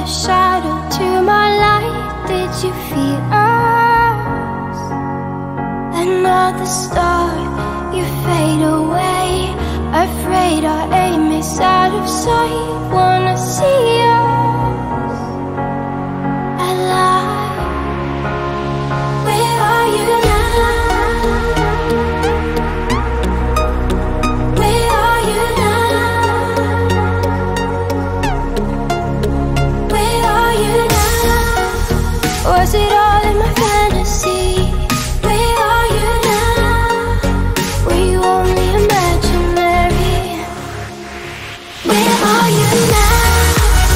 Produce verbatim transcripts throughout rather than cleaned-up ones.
your shadow to my light. Did you feel us? Another star, you fade away. Afraid our aim is out of sight. Wanna see us alive. Where are you now? Where are you now? Where are you now? Was it all in my fantasy? Where are you now? Were you only imaginary? Where are you now?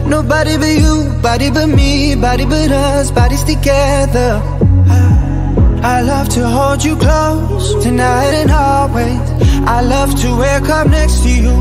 Nobody but you, body but me, body but us, bodies together. I love to hold you close, tonight and always. I love to wake up next to you.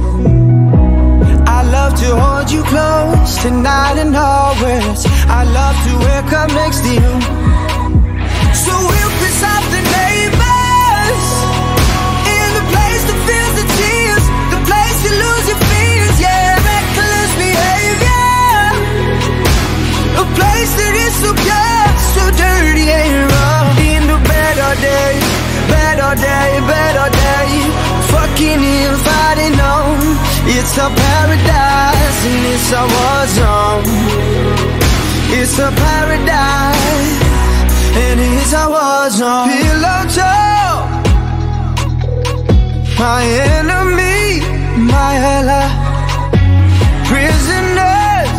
I love to hold you close, tonight and always. I love to wake up next to you. So we'll piss off the neighbors, in the place that feels the tears, the place you lose your fears, yeah, reckless behavior. A place that is so pure, so dirty and raw. In the bed all day, bed all day, bed all day, fucking and fighting on. It's a paradise and it's a war zone. It's a paradise and it's a war zone. Pillow talk, my enemy, my ally. Prisoners,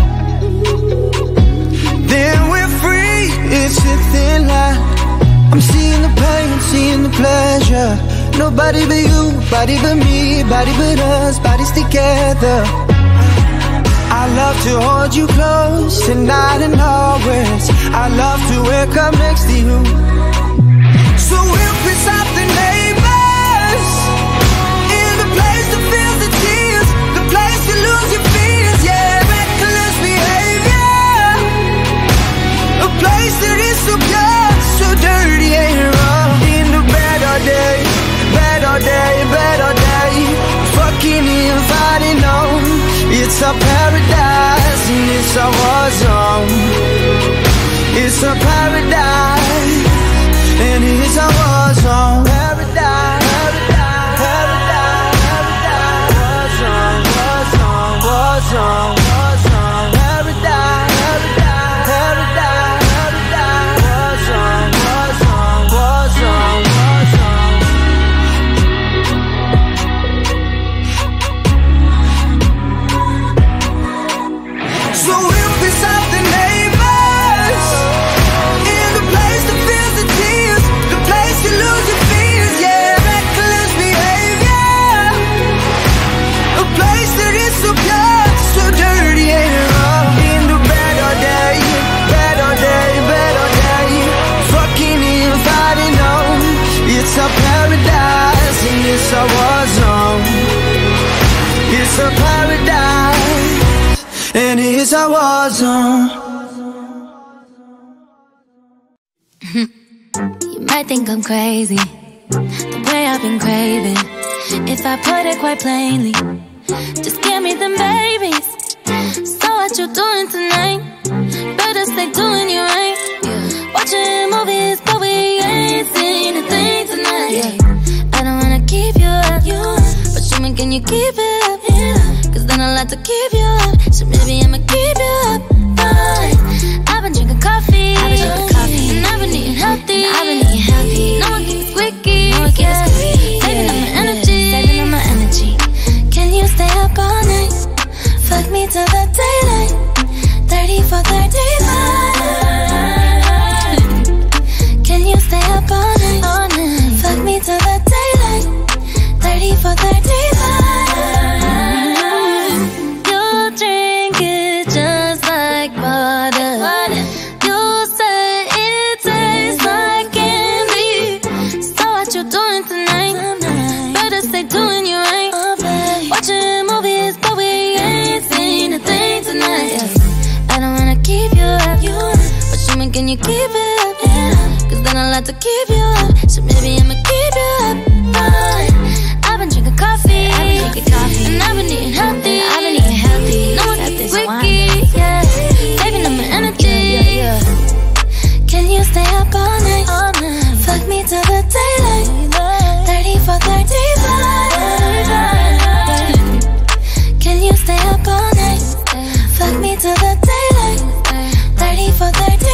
then we're free. It's a thin line. I'm seeing the pain, seeing the pleasure. Nobody but you, body but me, body but us, bodies together. I love to hold you close, tonight and always. I love to wake up next to you. So we'll piss off the neighbors, in the place that feels the tears, the place you lose your fears, yeah, reckless behavior. A place that is so pure, so dirty and raw. In the bed all day, bed all day, bed all day, fucking and fighting on. It's a paradise and it's a war zone. It's a paradise and it's a war zone. Paradise, paradise, paradise, paradise, war zone, war zone, war zone, war zone. Paradise, paradise, paradise, paradise, war zone, war zone, war zone, war zone. So we'll piss off the neighbors, in the place that feels the tears, the place you lose your fears, yeah, reckless behavior. A place that is so pure, so dirty and raw. In the bed all day, bed all day, bed all day, fucking and fighting on. It's a paradise and it's a war zone. It's a paradise and it's a war zone. You might think I'm crazy, the way I've been craving. If I put it quite plainly, just give me them babies. So what you doing tonight? Better stay doing you right. Watching movies, but we ain't seen a thing tonight. I don't wanna keep you up, but show me, can you keep it up? Cause then I'll have to keep you up. So maybe I'ma keep you up, fine. I've been drinking coffee, I've been drinking coffee, and I've been eating healthy, I've been eating healthy. No one keeps squeaky, no one keeps squeaky. Saving up my energy, saving up my energy. Can you stay up all night? Fuck me till the daylight. Thirty for thirty-five. Can you stay up all night? All night. Fuck me till the daylight. Thirty for thirty-five. Can you keep it up? Yeah. Cause then I'll have to keep you up. So maybe I'ma keep you up, fine. I've been drinking coffee, I've been drinking coffee, and I've been eating healthy, I've been eating healthy. No one keeps squeaky, yeah. Saving up my energy, yeah, yeah, yeah. Can you stay up all night? All night. Fuck me till the daylight. Thirty for thirty-five. Can you stay up all night? Fuck me till the daylight. Thirty for thirty-five.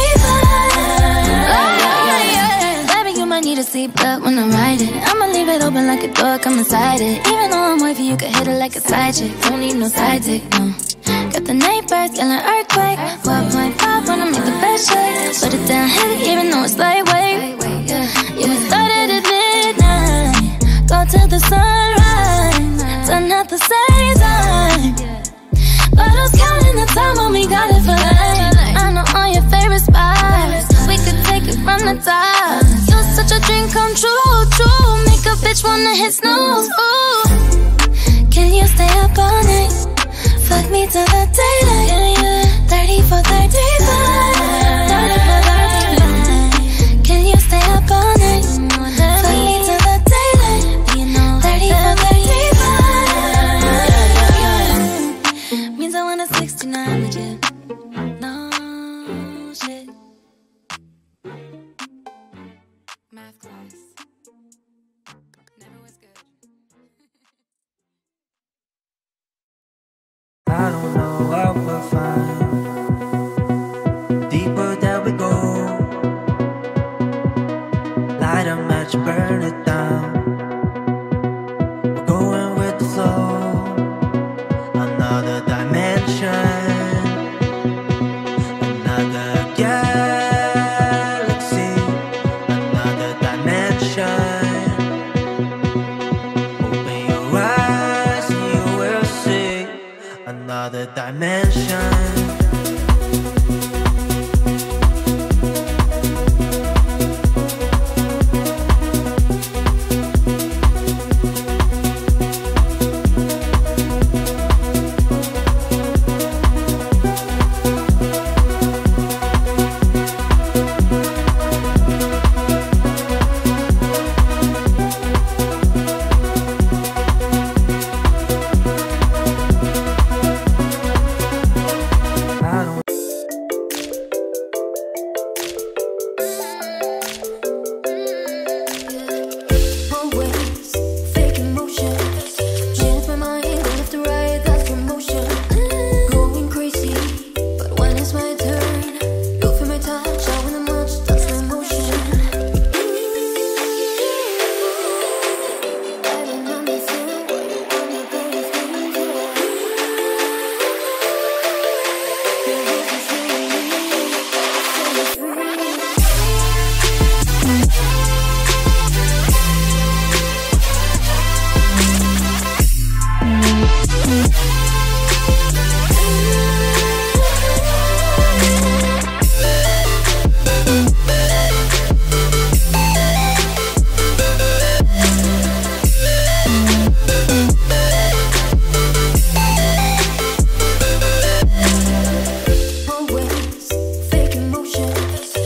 Need a seatbelt when I'm riding. I'ma leave it open like a door, come inside it. Even though I'm wavy, you can hit it like a side chick. Don't need no side dick, no. Got the neighbors yelling earthquake. one point five when I make the bed shake. Put it down heavy even though it's lightweight. Yeah, we started at midnight, go till the sunrise. Done at the same time. Bottles counting dream come true, true. Make a bitch wanna hit snooze, ooh. Can you stay up all night? Fuck me till the daylight. Thirty for thirty-five. Thirty for thirty-five. Can you stay up all night? Fuck me till the daylight. Thirty for thirty-five. Means I want a sixty-nine legit. No shit. Math class never was good. I don't know what we'll find. Deeper that we go. Light a match, burn it down. We're going with the flow. Another dimension. Another galaxy. Another dimension. Open your eyes and you will see another dimension.